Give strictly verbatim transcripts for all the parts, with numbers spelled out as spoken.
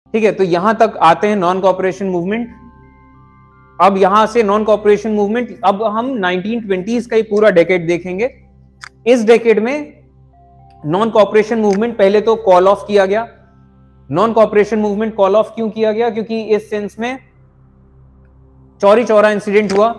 ठीक है, तो यहां तक आते हैं नॉन कॉपरेशन मूवमेंट। अब यहां से नॉन कॉपरेशन मूवमेंट, अब हम नाइनटीन ट्वेंटीज़ का ही पूरा डेकेड देखेंगे। इस डेकेड में नॉन कॉपरेशन मूवमेंट पहले तो कॉल ऑफ किया गया। Non cooperation movement call off क्यों किया गया? क्योंकि इस सेंस में चौरी चौरा इंसिडेंट हुआ,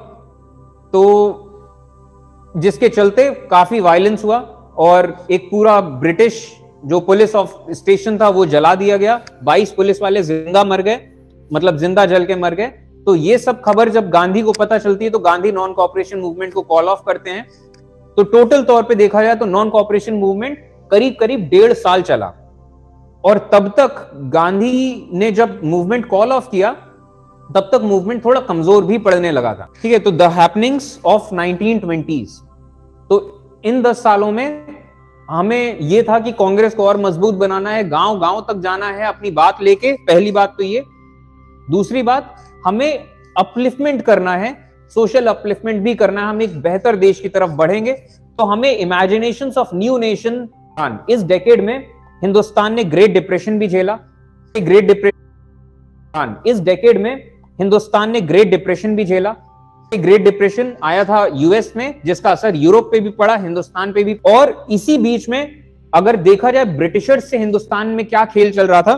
तो जिसके चलते काफी वायलेंस हुआ और एक पूरा ब्रिटिश जो पुलिस ऑफ स्टेशन था वो जला दिया गया। बाईस पुलिस वाले जिंदा मर गए, मतलब जिंदा जल के मर गए। तो ये सब खबर जब गांधी को पता चलती है तो गांधी नॉन कॉपरेशन मूवमेंट को कॉल ऑफ करते हैं। तो टोटल तौर पे देखा जाए तो नॉन कॉपरेशन मूवमेंट करीब करीब डेढ़ साल चला, और तब तक गांधी ने जब मूवमेंट कॉल ऑफ किया तब तक मूवमेंट थोड़ा कमजोर भी पड़ने लगा था। ठीक है, तो the happenings of nineteen twenties, तो इन दस सालों में हमें यह था कि कांग्रेस को और मजबूत बनाना है, गांव गांव तक जाना है अपनी बात लेके। पहली बात तो ये। दूसरी बात, हमें अपलिफ्टमेंट करना है, सोशल अपलिफ्टमेंट भी करना है। हम एक बेहतर देश की तरफ बढ़ेंगे, तो हमें इमेजिनेशंस ऑफ न्यू नेशन। इस डेकेड में हिंदुस्तान ने ग्रेट डिप्रेशन भी झेला। ग्रेट डिप्रेशन इस डेकेड में हिंदुस्तान ने ग्रेट डिप्रेशन भी झेला। ग्रेट डिप्रेशन आया था यूएस में, जिसका असर यूरोप पे भी पड़ा, हिंदुस्तान पे भी। और इसी बीच में अगर देखा जाए ब्रिटिशर्स से हिंदुस्तान में क्या खेल चल रहा था,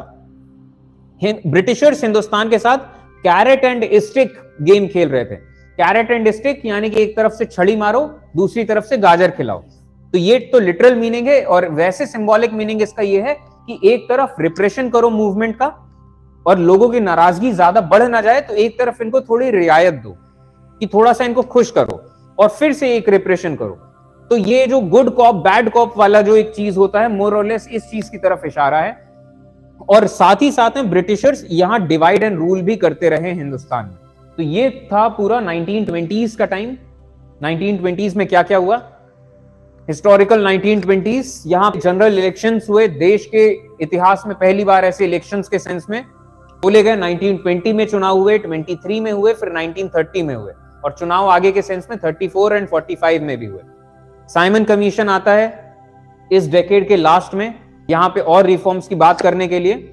ब्रिटिशर्स हिंदुस्तान के साथ कैरेट एंड स्टिक गेम खेल रहे थे। कैरेट एंड स्टिक यानी कि एक तरफ से छड़ी मारो, दूसरी तरफ से गाजर खिलाओ। तो ये तो लिटरल मीनिंग है, और वैसे सिंबॉलिक मीनिंग इसका ये है कि एक तरफ रिप्रेशन करो मूवमेंट का और लोगों की नाराजगी ज्यादा बढ़ ना जाए, तो एक तरफ इनको थोड़ी रियायत दो कि थोड़ा सा इनको खुश करो, और फिर से एक रिप्रेशन करो। तो ये जो गुड कॉप बैड कॉप वाला जो एक चीज होता है, मोर और लेस इस चीज की तरफ इशारा है। और साथ ही साथ में ब्रिटिशर्स यहां डिवाइड एंड रूल भी करते रहे हिंदुस्तान में। तो ये था पूरा नाइनटीन ट्वेंटीज़ का टाइम। नाइनटीन ट्वेंटीज़ में क्या क्या हुआ, हिस्टोरिकल नाइनटीन ट्वेंटीज़, यहां जनरल इलेक्शंस हुए। देश के इतिहास में पहली बार ऐसे इलेक्शंस के सेंस में बोले गए। नाइनटीन ट्वेंटी में चुनाव हुए, तेईस में हुए, फिर नाइनटीन थर्टी में हुए, और चुनाव आगे के सेंस में चौंतीस एंड पैंतालीस में भी हुए। साइमन कमीशन आता है इस डेकेड के लास्ट में, यहां पे और रिफॉर्म्स की बात करने के लिए।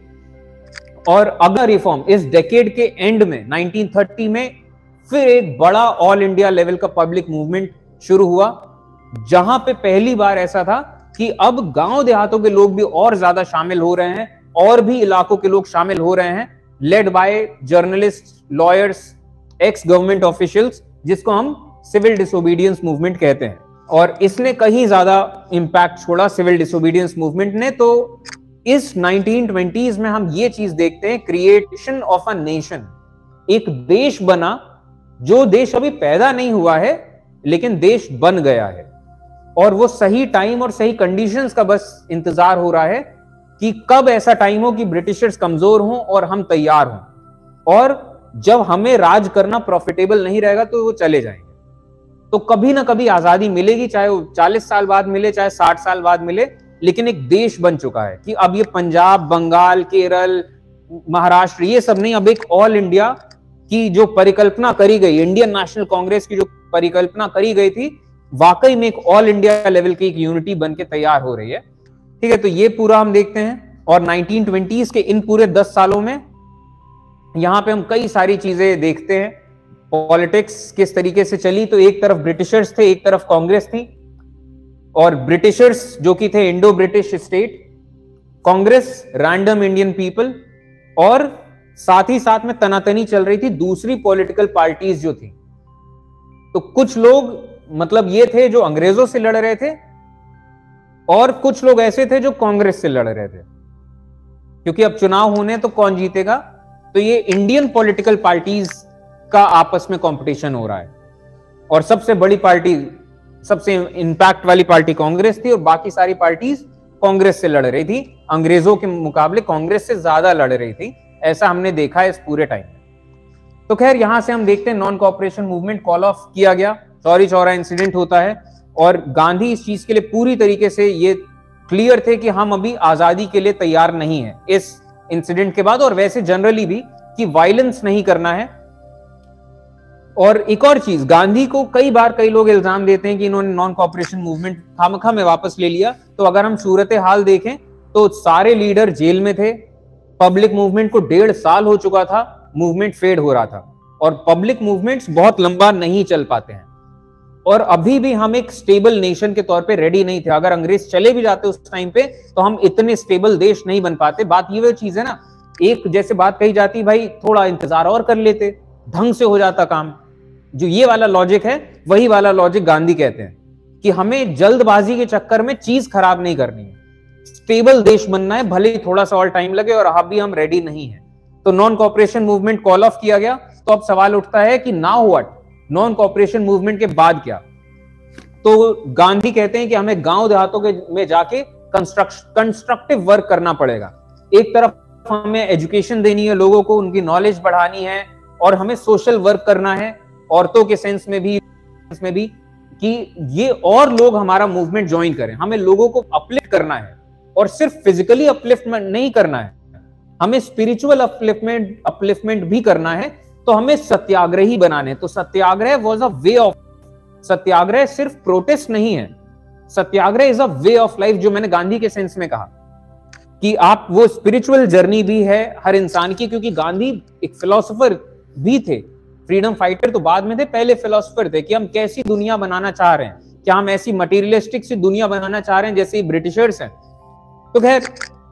और अगला रिफॉर्म इस डेकेड के एंड में नाइनटीन थर्टी में फिर एक बड़ा ऑल इंडिया लेवल का पब्लिक मूवमेंट शुरू हुआ, जहां पे पहली बार ऐसा था कि अब गांव देहातों के लोग भी और ज्यादा शामिल हो रहे हैं, और भी इलाकों के लोग शामिल हो रहे हैं, led by journalist, lawyers, ex government officials, जिसको हम सिविल डिसोबीडियंस मूवमेंट कहते हैं। और इसने कहीं ज्यादा इंपैक्ट छोड़ा सिविल डिसोबीडियंस मूवमेंट ने। तो इस नाइनटीन ट्वेंटीज़ में हम ये चीज देखते हैं, क्रिएशन ऑफ अ नेशन। एक देश बना, जो देश अभी पैदा नहीं हुआ है लेकिन देश बन गया है, और वो सही टाइम और सही कंडीशंस का बस इंतजार हो रहा है कि कब ऐसा टाइम हो कि ब्रिटिशर्स कमजोर हों और हम तैयार हों, और जब हमें राज करना प्रॉफिटेबल नहीं रहेगा तो वो चले जाएंगे। तो कभी ना कभी आजादी मिलेगी, चाहे वो चालीस साल बाद मिले, चाहे साठ साल बाद मिले, लेकिन एक देश बन चुका है कि अब ये पंजाब, बंगाल, केरल, महाराष्ट्र, ये सब नहीं, अब एक ऑल इंडिया की जो परिकल्पना करी गई, इंडियन नेशनल कांग्रेस की जो परिकल्पना करी गई थी, वाकई में एक ऑल इंडिया लेवल की एक यूनिटी बन के तैयार हो रही है। ठीक है, तो ये पूरा हम देखते हैं। और नाइनटीन ट्वेंटीज़ के इन पूरे दस सालों में यहां पे हम कई सारी चीजें देखते हैं। पॉलिटिक्स किस तरीके से चली, तो एक तरफ ब्रिटिशर्स थे, एक तरफ कांग्रेस थी, और ब्रिटिशर्स जो कि थे Indo British state, Congress random Indian people, और साथ ही साथ में तनातनी चल रही थी दूसरी पॉलिटिकल पार्टीज जो थी। तो कुछ लोग मतलब ये थे जो अंग्रेजों से लड़ रहे थे, और कुछ लोग ऐसे थे जो कांग्रेस से लड़ रहे थे, क्योंकि अब चुनाव होने तो कौन जीतेगा। तो ये इंडियन पॉलिटिकल पार्टीज का आपस में कंपटीशन हो रहा है, और सबसे बड़ी पार्टी, सबसे इंपैक्ट वाली पार्टी कांग्रेस थी, और बाकी सारी पार्टीज कांग्रेस से लड़ रही थी। अंग्रेजों के मुकाबले कांग्रेस से ज्यादा लड़ रही थी, ऐसा हमने देखा है इस पूरे टाइम में। तो खैर यहां से हम देखते हैं non cooperation movement call off किया गया, चौरी चौरा इंसिडेंट होता है, और गांधी इस चीज के लिए पूरी तरीके से ये क्लियर थे कि हम अभी आजादी के लिए तैयार नहीं है इस इंसिडेंट के बाद, और वैसे जनरली भी कि वायलेंस नहीं करना है। और एक और चीज, गांधी को कई बार कई लोग इल्जाम देते हैं कि इन्होंने नॉन कॉपरेशन मूवमेंट खामखा में वापस ले लिया। तो अगर हम सूरत हाल देखें तो सारे लीडर जेल में थे, पब्लिक मूवमेंट को डेढ़ साल हो चुका था, मूवमेंट फेड हो रहा था और पब्लिक मूवमेंट्स बहुत लंबा नहीं चल पाते हैं और अभी भी हम एक स्टेबल नेशन के तौर पे रेडी नहीं थे। अगर अंग्रेज चले भी जाते उस टाइम पे तो हम इतने स्टेबल देश नहीं बन पाते। बात ये वो चीज है ना, एक जैसे बात कही जाती भाई थोड़ा इंतजार और कर लेते, ढंग से हो जाता काम। जो ये वाला लॉजिक है वही वाला लॉजिक गांधी कहते हैं कि हमें जल्दबाजी के चक्कर में चीज खराब नहीं करनी है, स्टेबल देश बनना है, भले ही थोड़ा सा और टाइम लगे और अभी हम रेडी नहीं है। तो non cooperation movement call off किया गया। तो अब सवाल उठता है कि now what, non cooperation movement के बाद क्या? तो गांधी कहते हैं कि हमें गांव देहातों के में जाके कंस्ट्रक्टिव वर्क करना पड़ेगा। एक तरफ हमें एजुकेशन देनी है लोगों को, उनकी नॉलेज बढ़ानी है और हमें सोशल वर्क करना है, औरतों के सेंस में भी में भी कि ये और लोग हमारा मूवमेंट ज्वाइन करें। हमें लोगों को अपलिफ्ट करना है और सिर्फ फिजिकली अपलिफ्टमेंट नहीं करना है, हमें स्पिरिचुअल अपलिफ्टमेंट अपलिफ्टमेंट भी करना है। तो हमें सत्याग्रही बनाने। तो सत्याग्रह वाज अ वे ऑफ, सत्याग्रह सिर्फ प्रोटेस्ट नहीं है, satyagraha is a way of life, जो मैंने गांधी के सेंस में कहा कि आप वो स्पिरिचुअल जर्नी भी है हर इंसान की, क्योंकि गांधी एक फिलोसोफर भी थे, फ्रीडम फाइटर तो बाद में थे, पहले फिलोसोफर थे कि हम कैसी दुनिया बनाना चाह रहे हैं, क्या हम ऐसी मटेरियलिस्टिक सी दुनिया बनाना चाह रहे हैं जैसे ब्रिटिशर्स हैं। तो खैर,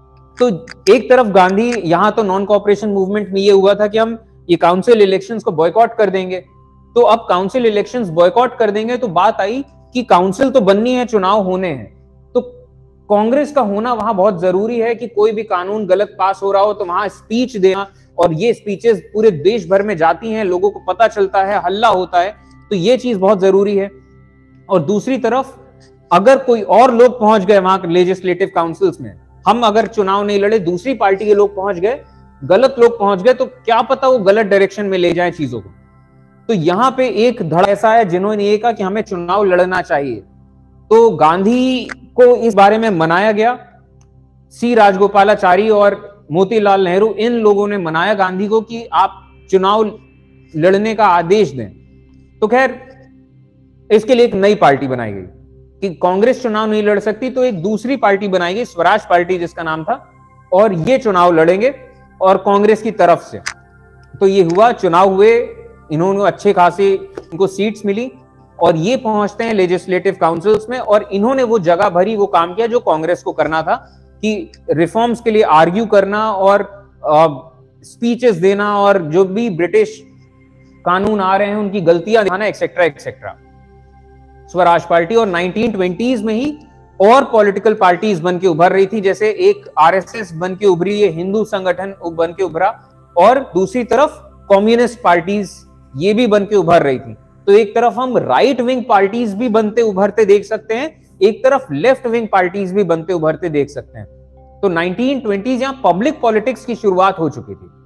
तो एक तरफ गांधी, यहां तो नॉन कॉपरेशन मूवमेंट में ये हुआ था कि हम ये काउंसिल इलेक्शंस को बॉयकॉट कर देंगे। तो अब काउंसिल इलेक्शंस बॉयकॉट कर देंगे तो बात आई कि काउंसिल तो बननी है, चुनाव होने हैं, तो कांग्रेस का होना वहां बहुत जरूरी है कि कोई भी कानून गलत पास हो रहा हो तो वहां स्पीच देना, और ये स्पीचेस पूरे देश भर में जाती हैं, लोगों को पता चलता है, हल्ला होता है, तो ये चीज बहुत जरूरी है। और दूसरी तरफ अगर कोई और लोग पहुंच गए वहां लेजिस्लेटिव काउंसिल्स में, हम अगर चुनाव नहीं लड़े, दूसरी पार्टी के लोग पहुंच गए, गलत लोग पहुंच गए, तो क्या पता वो गलत डायरेक्शन में ले जाए चीजों को। तो यहां पे एक धड़ ऐसा है जिन्होंने ये कहा कि हमें चुनाव लड़ना चाहिए। तो गांधी को इस बारे में मनाया गया। सी राजगोपालाचारी और मोतीलाल नेहरू, इन लोगों ने मनाया गांधी को कि आप चुनाव लड़ने का आदेश दें। तो खैर, इसके लिए एक नई पार्टी बनाई गई कि कांग्रेस चुनाव नहीं लड़ सकती, तो एक दूसरी पार्टी बनाई गई, स्वराज पार्टी जिसका नाम था, और ये चुनाव लड़ेंगे और कांग्रेस की तरफ से। तो ये हुआ, चुनाव हुए, इन्होंने अच्छे खासे इनको सीट्स मिली और ये पहुंचते हैं लेजिस्लेटिव काउंसिल्स में, और इन्होंने वो जगह भरी, वो काम किया जो कांग्रेस को करना था कि रिफॉर्म्स के लिए आर्ग्यू करना और स्पीचेस देना और जो भी ब्रिटिश कानून आ रहे हैं उनकी गलतियां दिखाना, एक्सेट्रा एक्सेट्रा। स्वराज पार्टी, और नाइनटीन ट्वेंटीज़ में ही और पॉलिटिकल पार्टीज बन के उभर रही थी, जैसे एक आरएसएस बन के उभरी, ये हिंदू संगठन बन के उभरा, और दूसरी तरफ कम्युनिस्ट पार्टीज ये भी बन के उभर रही थी। तो एक तरफ हम राइट विंग पार्टीज भी बनते उभरते देख सकते हैं, एक तरफ लेफ्ट विंग पार्टीज भी बनते उभरते देख सकते हैं। तो नाइनटीन ट्वेंटीज़ यहां पब्लिक पॉलिटिक्स की शुरुआत हो चुकी थी,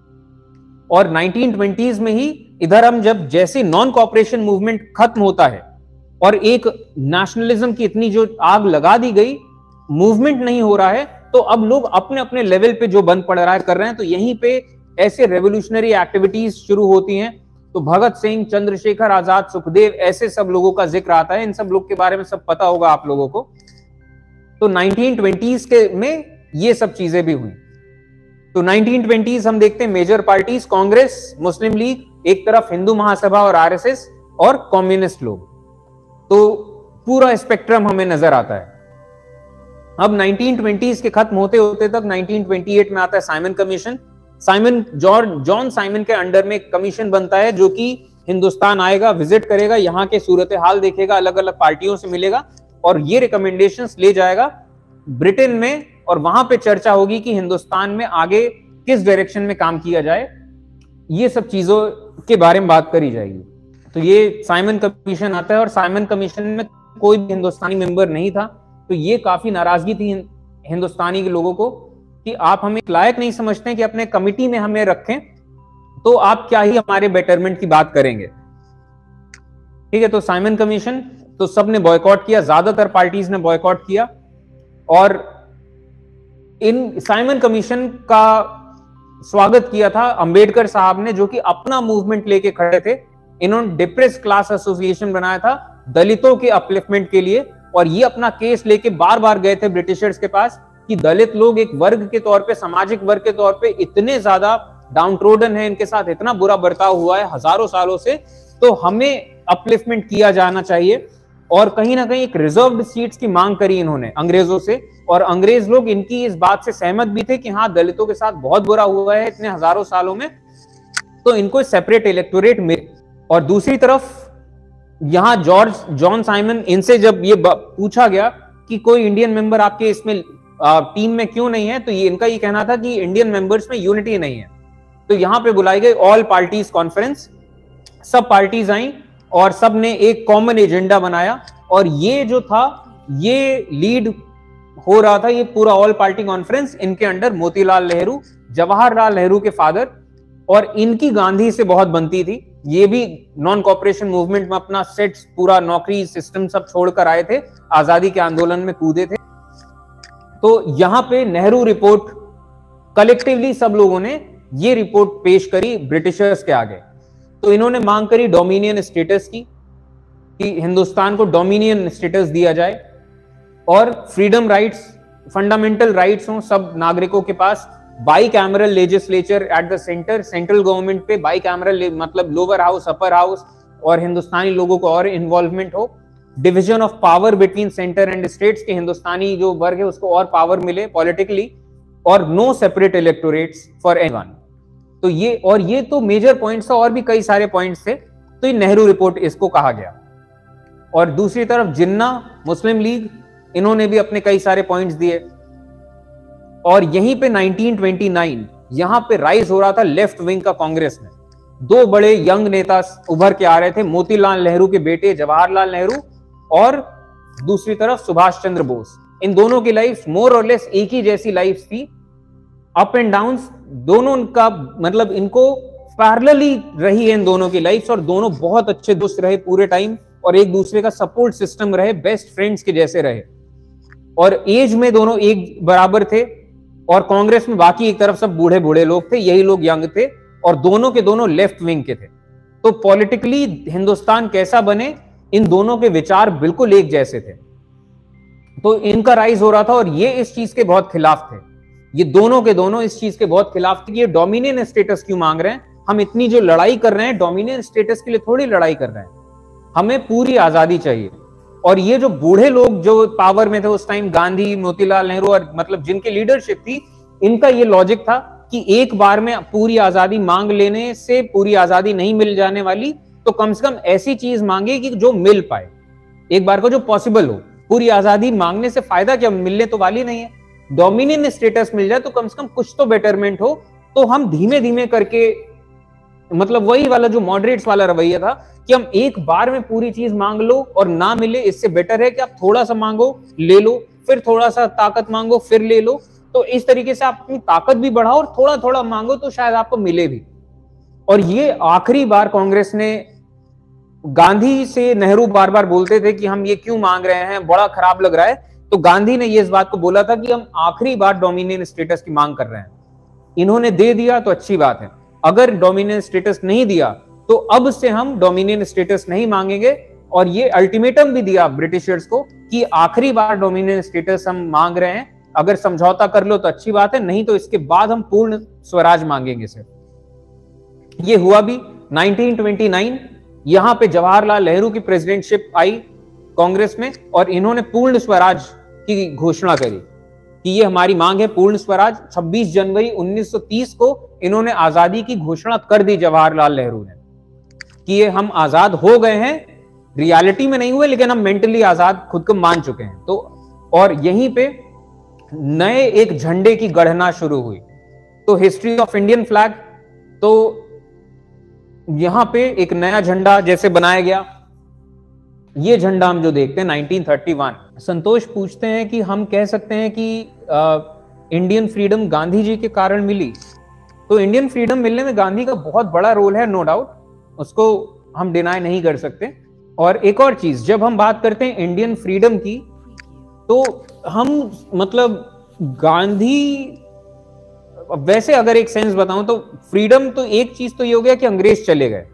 और नाइनटीन ट्वेंटीज़ में ही इधर हम जब जैसे नॉन कॉपरेशन मूवमेंट खत्म होता है और एक नेशनलिज्म की इतनी जो आग लगा दी गई, मूवमेंट नहीं हो रहा है, तो अब लोग अपने अपने लेवल पे जो बन पड़ रहा है कर रहे हैं। तो यहीं पे ऐसे रेवोल्यूशनरी एक्टिविटीज शुरू होती हैं। तो भगत सिंह, चंद्रशेखर आजाद, सुखदेव, ऐसे सब लोगों का जिक्र आता है। इन सब लोग के बारे में सब पता होगा आप लोगों को। तो नाइनटीन ट्वेंटीज़ के में ये सब चीजें भी हुई। तो नाइनटीन ट्वेंटीज़ हम देखते हैं major parties, Congress, Muslim League, एक तरफ हिंदू महासभा और आरएसएस, और कम्युनिस्ट लोग। तो पूरा स्पेक्ट्रम हमें नजर आता है। अब नाइनटीन ट्वेंटीज़ के खत्म होते होते तक नाइनटीन ट्वेंटी एट में आता है Simon commission. Simon John John Simon के अंडर में एक कमीशन बनता है जो कि हिंदुस्तान आएगा, विजिट करेगा, यहाँ के सूरत हाल देखेगा, अलग अलग पार्टियों से मिलेगा और ये रिकमेंडेशंस ले जाएगा ब्रिटेन में, और वहां पे चर्चा होगी कि हिंदुस्तान में आगे किस डायरेक्शन में काम किया जाए। ये सब चीजों के बारे में बात करी जाएगी। तो ये साइमन कमीशन आता है, और साइमन कमीशन में कोई भी हिंदुस्तानी मेंबर नहीं था। तो ये काफी नाराजगी थी हिंदुस्तानी के लोगों को कि आप हमें लायक नहीं समझते हैं कि अपने कमिटी में हमें रखें, तो आप क्या ही हमारे बेटरमेंट की बात करेंगे। ठीक है, तो साइमन कमीशन, तो सबने बॉयकॉट किया, ज्यादातर पार्टीज ने बॉयकॉट किया। और इन साइमन कमीशन का स्वागत किया था अंबेडकर साहब ने, जो कि अपना मूवमेंट लेके खड़े थे। इन्होंने डिप्रेस क्लास एसोसिएशन बनाया था दलितों के अपलिफ्टमेंट के लिए, और ये अपना केस लेके बार बार गए थे ब्रिटिशर्स के पास कि दलित लोग एक वर्ग के तौर पे, सामाजिक वर्ग के तौर पे इतने ज्यादा डाउनट्रोडन है, इनके साथ इतना बुरा बर्ताव हुआ है हजारों सालों से, तो हमें अपलिफ्टमेंट किया जाना चाहिए। और कहीं ना कहीं एक रिजर्व्ड सीट्स की मांग करी इन्होंने अंग्रेजों से, और अंग्रेज लोग इनकी इस बात से सहमत भी थे कि हाँ दलितों के साथ बहुत बुरा हुआ है इतने हजारों सालों में, तो इनको सेपरेट इलेक्टोरेट मिले। और दूसरी तरफ यहां जॉर्ज जॉन साइमन, इनसे जब ये पूछा गया कि कोई इंडियन मेंबर आपके इसमें टीम में क्यों नहीं है, तो ये इनका ये कहना था कि इंडियन मेंबर्स में यूनिटी नहीं है। तो यहां पे बुलाई गई ऑल पार्टीज कॉन्फ्रेंस, सब पार्टीज आई और सब ने एक कॉमन एजेंडा बनाया, और ये जो था ये लीड हो रहा था, ये पूरा ऑल पार्टी कॉन्फ्रेंस, इनके अंडर मोतीलाल नेहरू, जवाहरलाल नेहरू के फादर, और इनकी गांधी से बहुत बनती थी। ये भी नॉन कॉपरेशन मूवमेंट में अपना सेट, पूरा नौकरी सिस्टम सब छोड़कर आए थे, आजादी के आंदोलन में कूदे थे। तो यहां पे नेहरू रिपोर्ट, कलेक्टिवली सब लोगों ने ये रिपोर्ट पेश करी ब्रिटिशर्स के आगे। तो इन्होंने मांग करी डोमिनियन स्टेटस की, कि हिंदुस्तान को डोमिनियन स्टेटस दिया जाए, और फ्रीडम राइट्स, फंडामेंटल राइट्स हों सब नागरिकों के पास, bicameral legislature at the centre, central government पे बाई कैमरल मतलब लोअर हाउस, अपर हाउस, और हिंदुस्तानी लोगों को और इन्वॉल्वमेंट हो, division of power between centre and states, के हिंदुस्तानी जो वर्ग है उसको और पावर मिले पॉलिटिकली, और no separate electorates for anyone. तो ये, और ये तो मेजर पॉइंट्स था, और भी कई सारे पॉइंट्स थे, तो ये नेहरू रिपोर्ट इसको कहा गया। और दूसरी तरफ जिन्ना मुस्लिम लीग, इन्होंने भी अपने कई सारे पॉइंट्स दिए। और यहीं पे नाइनटीन ट्वेंटी नाइन यहां पे राइज हो रहा था लेफ्ट विंग का कांग्रेस में, दो बड़े यंग नेता उभर के आ रहे थे, मोतीलाल नेहरू के बेटे जवाहरलाल नेहरू, और दूसरी तरफ सुभाष चंद्र बोस। इन दोनों की लाइफ मोर और लेस एक ही जैसी लाइफ थी, अप एंड डाउन दोनों का, मतलब इनको पैरेलली रही है इन दोनों की लाइफ, और दोनों बहुत अच्छे दोस्त रहे पूरे टाइम, और एक दूसरे का सपोर्ट सिस्टम रहे, बेस्ट फ्रेंड्स के जैसे रहे, और एज में दोनों एक बराबर थे। और कांग्रेस में बाकी एक तरफ सब बूढ़े बूढ़े लोग थे, यही लोग यंग थे, और दोनों के दोनों लेफ्ट विंग के थे। तो पॉलिटिकली हिंदुस्तान कैसा बने, इन दोनों के विचार बिल्कुल एक जैसे थे। तो इनका राइज हो रहा था, और ये इस चीज के बहुत खिलाफ थे, ये दोनों के दोनों इस चीज के बहुत खिलाफ थे कि ये डोमिनियन स्टेटस क्यों मांग रहे हैं, हम इतनी जो लड़ाई कर रहे हैं डोमिनियन स्टेटस के लिए थोड़ी लड़ाई कर रहे हैं, हमें पूरी आजादी चाहिए। और ये जो बूढ़े लोग जो पावर में थे उस टाइम, गांधी, मोतीलाल नेहरू, और मतलब जिनकी लीडरशिप थी, इनका ये लॉजिक था कि एक बार में पूरी आजादी मांग लेने से पूरी आजादी नहीं मिल जाने वाली, तो कम से कम ऐसी चीज मांगे कि जो मिल पाए, एक बार को जो पॉसिबल हो। पूरी आजादी मांगने से फायदा क्या, मिलने तो वाली नहीं है। डोमिनियन स्टेटस मिल जाए तो कम से कम कुछ तो बेटरमेंट हो। तो हम धीमे धीमे करके, मतलब वही वाला जो मॉडरेट्स वाला रवैया था कि हम एक बार में पूरी चीज मांग लो और ना मिले, इससे बेटर है कि आप थोड़ा सा मांगो, ले लो, फिर थोड़ा सा ताकत मांगो, फिर ले लो। तो इस तरीके से आप अपनी ताकत भी बढ़ाओ और थोड़ा थोड़ा मांगो, तो शायद आपको मिले भी। और ये आखिरी बार कांग्रेस ने, गांधी से नेहरू बार बार बोलते थे कि हम ये क्यों मांग रहे हैं, बड़ा खराब लग रहा है, तो गांधी ने ये इस बात को बोला था कि हम आखिरी बार डोमिनियन स्टेटस की मांग कर रहे हैं। इन्होंने दे दिया तो अच्छी बात है, अगर डोमिनियन स्टेटस नहीं दिया तो अब से हम डोमिनियन स्टेटस नहीं मांगेंगे। और ये अल्टीमेटम भी दिया ब्रिटिशर्स को कि आखिरी बार डोमिनियन स्टेटस हम मांग रहे हैं, अगर समझौता कर लो तो अच्छी बात है, नहीं तो इसके बाद हम पूर्ण स्वराज मांगेंगे सिर्फ। ये हुआ भी नाइनटीन ट्वेंटी नाइन, यहां पे जवाहरलाल नेहरू की प्रेसिडेंटशिप आई कांग्रेस में, और इन्होंने पूर्ण स्वराज की घोषणा करी कि ये हमारी मांग है पूर्ण स्वराज। छब्बीस जनवरी उन्नीस सौ तीस को इन्होंने आजादी की घोषणा कर दी जवाहरलाल नेहरू ने कि ये हम आजाद हो गए हैं, रियलिटी में नहीं हुए लेकिन हम मेंटली आजाद खुद को मान चुके हैं। तो और यहीं पे नए एक झंडे की गढ़ना शुरू हुई। तो हिस्ट्री ऑफ इंडियन फ्लैग, तो यहां पे एक नया झंडा जैसे बनाया गया, ये झंडा हम जो देखते हैं नाइनटीन थर्टी वन। संतोष पूछते हैं कि हम कह सकते हैं कि आ, इंडियन फ्रीडम गांधी जी के कारण मिली। तो इंडियन फ्रीडम मिलने में गांधी का बहुत बड़ा रोल है, नो डाउट, उसको हम डिनाई नहीं कर सकते। और एक और चीज, जब हम बात करते हैं इंडियन फ्रीडम की, तो हम मतलब गांधी, वैसे अगर एक सेंस बताऊं तो फ्रीडम तो एक चीज तो ये हो गया कि अंग्रेज चले गए,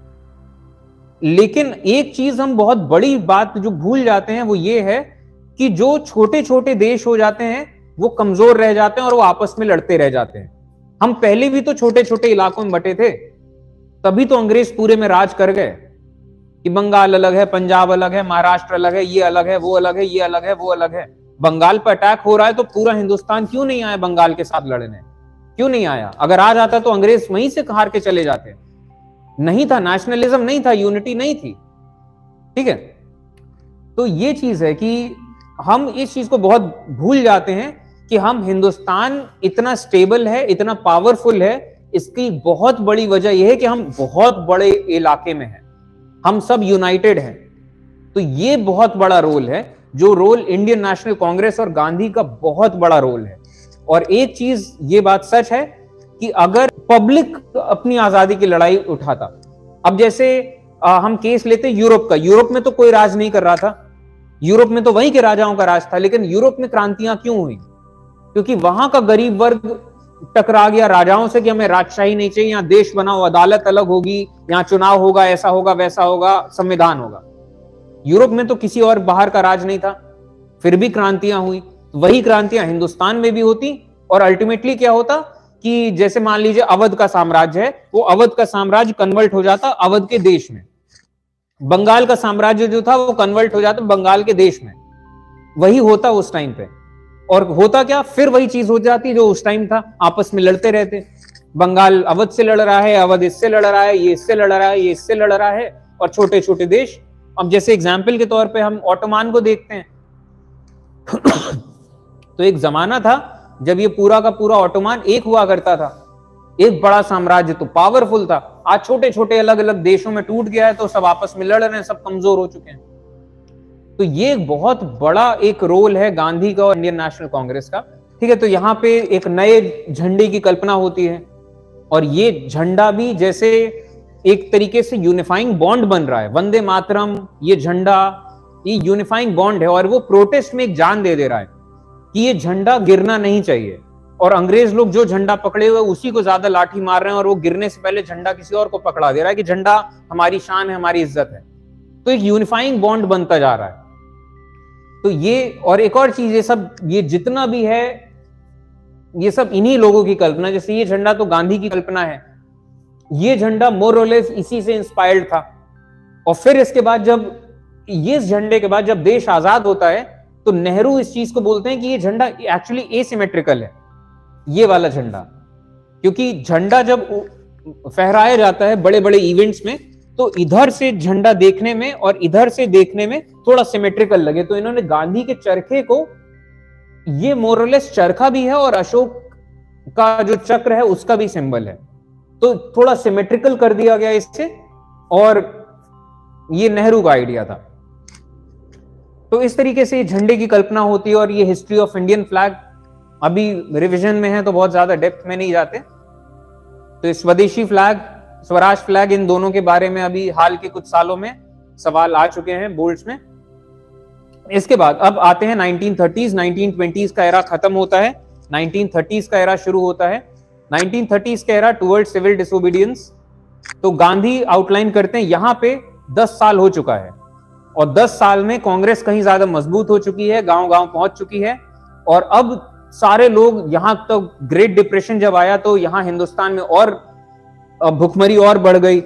लेकिन एक चीज हम बहुत बड़ी बात जो भूल जाते हैं वो ये है कि जो छोटे छोटे देश हो जाते हैं वो कमजोर रह जाते हैं और वो आपस में लड़ते रह जाते हैं। हम पहले भी तो छोटे छोटे इलाकों में बटे थे, तभी तो अंग्रेज पूरे में राज कर गए कि बंगाल अलग है, पंजाब अलग है, महाराष्ट्र अलग है, ये अलग है, वो अलग है, ये अलग है, वो अलग है। बंगाल पर अटैक हो रहा है तो पूरा हिंदुस्तान क्यों नहीं आया बंगाल के साथ लड़ने? क्यों नहीं आया? अगर आ जाता तो अंग्रेज वहीं से हार के चले जाते। नहीं था, नेशनलिज्म नहीं था, यूनिटी नहीं थी। ठीक है, तो ये चीज है कि हम इस चीज को बहुत भूल जाते हैं कि हम हिंदुस्तान इतना स्टेबल है, इतना पावरफुल है, इसकी बहुत बड़ी वजह यह है कि हम बहुत बड़े इलाके में हैं, हम सब यूनाइटेड हैं। तो ये बहुत बड़ा रोल है, जो रोल इंडियन नेशनल कांग्रेस और गांधी का बहुत बड़ा रोल है। और एक चीज ये बात सच है कि अगर पब्लिक अपनी आजादी की लड़ाई उठाता, अब जैसे आ, हम केस लेते यूरोप का, यूरोप में तो कोई राज नहीं कर रहा था, यूरोप में तो वहीं के राजाओं का राज था, लेकिन यूरोप में क्रांतियां क्यों हुई? क्योंकि वहां का गरीब वर्ग टकरा गया राजाओं से कि हमें राजशाही नहीं चाहिए, यहाँ देश बनाओ, अदालत अलग होगी, यहाँ चुनाव होगा, ऐसा होगा, वैसा होगा, संविधान होगा। यूरोप में तो किसी और बाहर का राज नहीं था, फिर भी क्रांतियां हुई। वही क्रांतियां हिंदुस्तान में भी होती और अल्टीमेटली क्या होता कि जैसे मान लीजिए अवध का साम्राज्य है, वो अवध का साम्राज्य कन्वर्ट हो जाता अवध के देश में, बंगाल का साम्राज्य जो था वो कन्वर्ट हो जाता बंगाल के देश में। वही होता उस टाइम पे, और होता क्या, फिर वही चीज हो जाती जो उस टाइम था, आपस में लड़ते रहते। बंगाल अवध से लड़ रहा है, अवध इससे लड़ रहा है, ये इससे लड़ रहा है, ये इससे लड़ रहा है, और छोटे छोटे देश। अब जैसे एग्जाम्पल के तौर पे हम ऑटोमान को देखते हैं तो एक जमाना था जब ये पूरा का पूरा ऑटोमान एक हुआ करता था, एक बड़ा साम्राज्य, तो पावरफुल था। आज छोटे छोटे अलग अलग देशों में टूट गया है, तो सब आपस में लड़ रहे हैं, सब कमजोर हो चुके हैं। तो ये एक बहुत बड़ा एक रोल है गांधी का और इंडियन नेशनल कांग्रेस का। ठीक है, तो यहाँ पे एक नए झंडे की कल्पना होती है, और ये झंडा भी जैसे एक तरीके से यूनिफाइंग बॉन्ड बन रहा है। वंदे मातरम, ये झंडा, ये यूनिफाइंग बॉन्ड है, और वो प्रोटेस्ट में एक जान दे दे रहा है कि ये झंडा गिरना नहीं चाहिए। और अंग्रेज लोग जो झंडा पकड़े हुए उसी को ज्यादा लाठी मार रहे हैं, और वो गिरने से पहले झंडा किसी और को पकड़ा दे रहा है कि झंडा हमारी शान है, हमारी इज्जत है। तो एक यूनिफाइंग बॉन्ड बनता जा रहा है। तो ये, और एक और चीज, ये सब, ये जितना भी है, ये सब इन्हीं लोगों की कल्पना। जैसे ये झंडा तो गांधी की कल्पना है, ये झंडा मोर और लेस इसी से इंस्पायर्ड था। और फिर इसके बाद जब ये झंडे के बाद जब देश आजाद होता है, तो नेहरू इस चीज को बोलते हैं कि ये झंडा एक्चुअली एसिमेट्रिकल है, ये वाला झंडा। क्योंकि झंडा जब फहराया जाता है बड़े बड़े इवेंट्स में, तो इधर से झंडा देखने में और इधर से देखने में थोड़ा सिमेट्रिकल लगे, तो इन्होंने गांधी के चरखे को, ये मोरलेस चरखा भी है और अशोक का जो चक्र है उसका भी सिंबल है, तो थोड़ा सिमेट्रिकल कर दिया गया इससे। और ये नेहरू का आइडिया था। तो इस तरीके से झंडे की कल्पना होती है। और ये हिस्ट्री ऑफ इंडियन फ्लैग अभी रिवीजन में है, तो बहुत ज्यादा डेप्थ में नहीं जाते। तो स्वदेशी फ्लैग, स्वराज फ्लैग, इन दोनों के बारे में अभी हाल के कुछ सालों में सवाल आ चुके हैं बोर्ड्स में। इसके बाद अब आते हैं नाइनटीन थर्टीज़, नाइनटीन ट्वेंटीज़ का एरा खत्म होता है, नाइनटीन थर्टीज़ का एरा शुरू होता है। नाइनटीन थर्टीज़ का एरा टुवर्ड्स सिविल डिसोबीडियंस। तो गांधी आउटलाइन करते हैं, यहां पे दस साल हो चुका है, और दस साल में कांग्रेस कहीं ज्यादा मजबूत हो चुकी है, गांव गांव पहुंच चुकी है, और अब सारे लोग, यहां तो ग्रेट डिप्रेशन जब आया तो यहां हिंदुस्तान में और भुखमरी और बढ़ गई।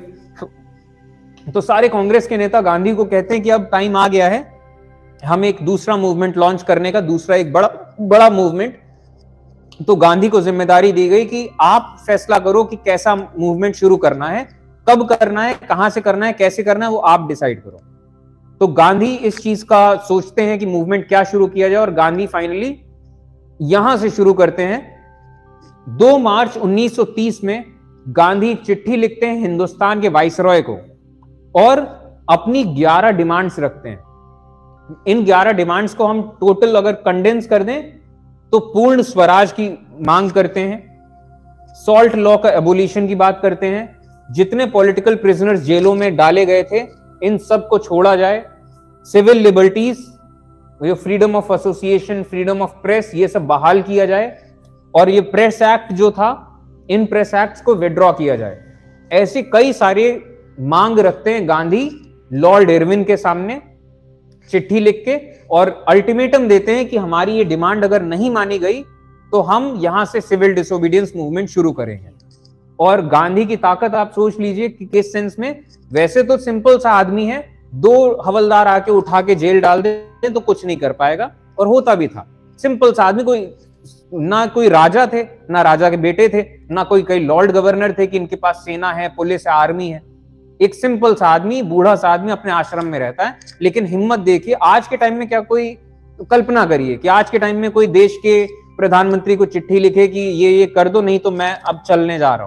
तो सारे कांग्रेस के नेता गांधी को कहते हैं कि अब टाइम आ गया है, हम एक दूसरा मूवमेंट लॉन्च करने का, दूसरा एक बड़ा बड़ा मूवमेंट। तो गांधी को जिम्मेदारी दी गई कि आप फैसला करो कि कैसा मूवमेंट शुरू करना है, कब करना है, कहां से करना है, कैसे करना है, वो आप डिसाइड करो। तो गांधी इस चीज का सोचते हैं कि मूवमेंट क्या शुरू किया जाए, और गांधी फाइनली यहां से शुरू करते हैं। दो मार्च उन्नीस सौ तीस में गांधी चिट्ठी लिखते हैं हिंदुस्तान के वाइसरॉय को, और अपनी ग्यारह डिमांड्स रखते हैं। इन ग्यारह डिमांड्स को हम टोटल अगर कंडेंस कर दें तो पूर्ण स्वराज की मांग करते हैं, सॉल्ट लॉ का एबोलिशन की बात करते हैं, जितने पॉलिटिकल प्रिजनर्स जेलों में डाले गए थे इन सब को छोड़ा जाए, सिविल लिबर्टीज, ये freedom of association, freedom of press, ये सब बहाल किया जाए, और ये प्रेस एक्ट जो था, इन प्रेस एक्ट्स को विड्रॉ किया जाए। ऐसे कई सारे मांग रखते हैं गांधी लॉर्ड इरविन के सामने। चिट्ठी लिख के और अल्टीमेटम देते हैं कि हमारी ये डिमांड अगर नहीं मानी गई तो हम यहां से सिविल डिसोबीडियंस मूवमेंट शुरू करेंगे। और गांधी की ताकत आप सोच लीजिए कि किस सेंस में, वैसे तो सिंपल सा आदमी है, दो हवलदार आके उठा के जेल डाल दे तो कुछ नहीं कर पाएगा, और होता भी था। सिंपल सा आदमी, कोई ना कोई राजा थे, ना राजा के बेटे थे, ना कोई कई लॉर्ड गवर्नर थे कि इनके पास सेना है, पुलिस है, आर्मी है। एक सिंपल सा आदमी, बूढ़ा सा आदमी अपने आश्रम में रहता है, लेकिन हिम्मत देखिए। आज के टाइम में क्या कोई कल्पना करिए कि आज के टाइम में कोई देश के प्रधानमंत्री को चिट्ठी लिखे कि ये ये कर दो, नहीं तो मैं अब चलने जा रहा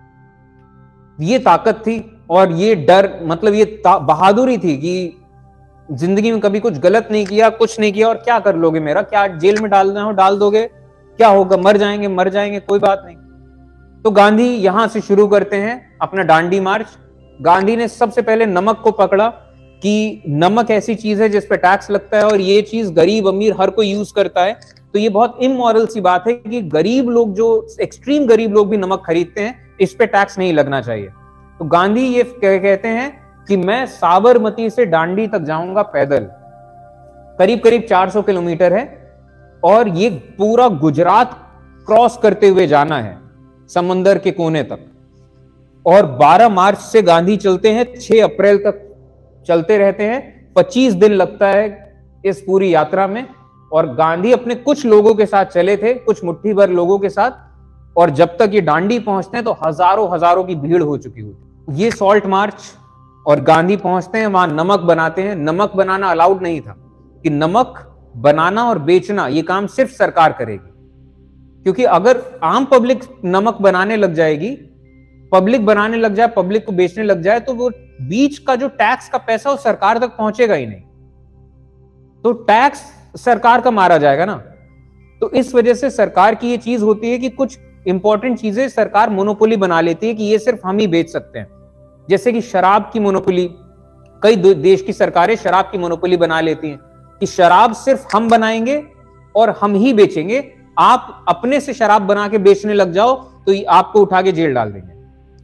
हूं। ये ताकत थी और ये डर, मतलब ये बहादुरी थी कि जिंदगी में कभी कुछ गलत नहीं किया, कुछ नहीं किया, और क्या कर लोगे मेरा, क्या जेल में डालना हो डाल दोगे, क्या होगा, मर जाएंगे मर जाएंगे कोई बात नहीं। तो गांधी यहां से शुरू करते हैं अपना डांडी मार्च। गांधी ने सबसे पहले नमक को पकड़ा कि नमक ऐसी चीज है जिस पे टैक्स लगता है और ये चीज गरीब अमीर हर कोई यूज करता है, तो ये बहुत इमोरल सी बात है कि गरीब लोग, जो एक्सट्रीम गरीब लोग भी नमक खरीदते हैं, इस पे टैक्स नहीं लगना चाहिए। तो गांधी ये कहते हैं कि मैं साबरमती से डांडी तक जाऊंगा पैदल, करीब करीब चार सौ किलोमीटर है, और ये पूरा गुजरात क्रॉस करते हुए जाना है समंदर के कोने तक। और बारह मार्च से गांधी चलते हैं, छह अप्रैल तक चलते रहते हैं, पच्चीस दिन लगता है इस पूरी यात्रा में। और गांधी अपने कुछ लोगों के साथ चले थे, कुछ मुट्ठी भर लोगों के साथ, और जब तक ये डांडी पहुंचते हैं तो हजारों हजारों की भीड़ हो चुकी होती। ये सॉल्ट मार्च, और गांधी पहुंचते हैं, वहां नमक बनाते हैं। नमक बनाना अलाउड नहीं था, कि नमक बनाना और बेचना ये काम सिर्फ सरकार करेगी, क्योंकि अगर आम पब्लिक नमक बनाने लग जाएगी, पब्लिक बनाने लग जाए, पब्लिक को बेचने लग जाए, तो वो बीच का जो टैक्स का पैसा वो सरकार तक पहुंचेगा ही नहीं, तो टैक्स सरकार का मारा जाएगा ना। तो इस वजह से सरकार की ये चीज होती है कि कुछ इंपॉर्टेंट चीजें सरकार मोनोपोली बना लेती है कि ये सिर्फ हम ही बेच सकते हैं। जैसे कि शराब की मोनोपोली, कई देश की सरकारें शराब की मोनोपोली बना लेती हैं कि शराब सिर्फ हम बनाएंगे और हम ही बेचेंगे, आप अपने से शराब बना के बेचने लग जाओ तो आपको उठा के जेल डाल देंगे।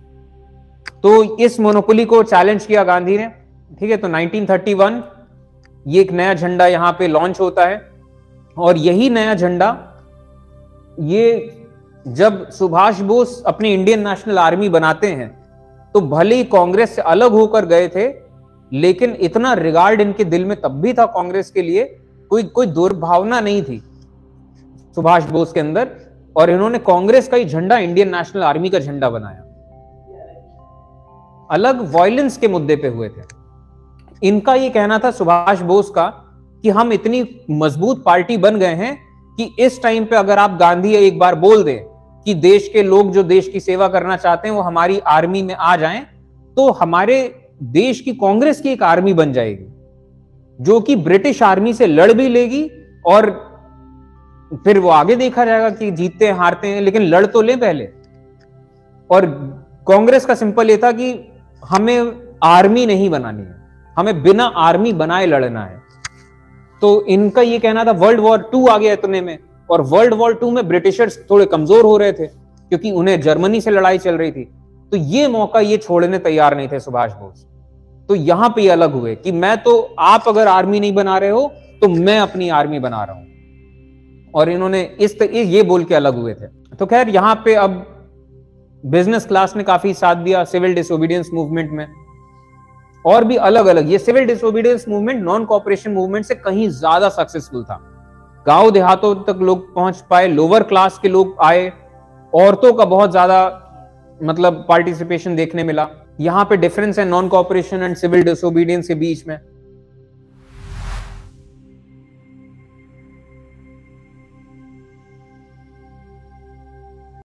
तो इस मोनोपोली को चैलेंज किया गांधी ने, ठीक है। तो नाइनटीन थर्टी वन ये एक नया झंडा यहां पे लॉन्च होता है, और यही नया झंडा, ये जब सुभाष बोस अपनी इंडियन नेशनल आर्मी बनाते हैं, तो भले ही कांग्रेस से अलग होकर गए थे, लेकिन इतना रिगार्ड इनके दिल में तब भी था कांग्रेस के लिए, कोई कोई दुर्भावना नहीं थी सुभाष बोस के अंदर, और इन्होंने कांग्रेस का ही झंडा इंडियन नेशनल आर्मी का झंडा बनाया। अलग वायलेंस के मुद्दे पे हुए थे। इनका ये कहना था सुभाष बोस का कि हम इतनी मजबूत पार्टी बन गए हैं कि इस टाइम पे अगर आप गांधी एक बार बोल दें कि देश के लोग जो देश की सेवा करना चाहते हैं वो हमारी आर्मी में आ जाएं, तो हमारे देश की कांग्रेस की एक आर्मी बन जाएगी जो कि ब्रिटिश आर्मी से लड़ भी लेगी, और फिर वो आगे देखा जाएगा कि जीतते हैं हारते हैं, लेकिन लड़ तो ले पहले। और कांग्रेस का सिंपल ये था कि हमें आर्मी नहीं बनानी है, हमें बिना आर्मी बनाए लड़ना है। तो इनका ये कहना था। वर्ल्ड वॉर टू आ गया इतने में, और वर्ल्ड वॉर टू में ब्रिटिशर्स थोड़े कमजोर हो रहे थे क्योंकि उन्हें जर्मनी से लड़ाई चल रही थी, तो ये मौका ये छोड़ने तैयार नहीं थे सुभाष बोस। तो यहां पे अलग हुए कि मैं तो, आप अगर आर्मी नहीं बना रहे हो तो मैं अपनी आर्मी बना रहा हूं, और इन्होंने इस तरह ये बोल के अलग हुए थे। तो खैर यहां पे अब बिजनेस क्लास ने काफी साथ दिया सिविल डिसोबीडियंस मूवमेंट में, और भी अलग अलग। ये civil disobedience movement non cooperation movement से कहीं ज्यादा सक्सेसफुल था। गांव देहातों तक लोग पहुंच पाए, लोअर क्लास के लोग आए, औरतों का बहुत ज्यादा मतलब पार्टिसिपेशन देखने मिला। यहां पे डिफरेंस है non cooperation and civil disobedience के बीच में।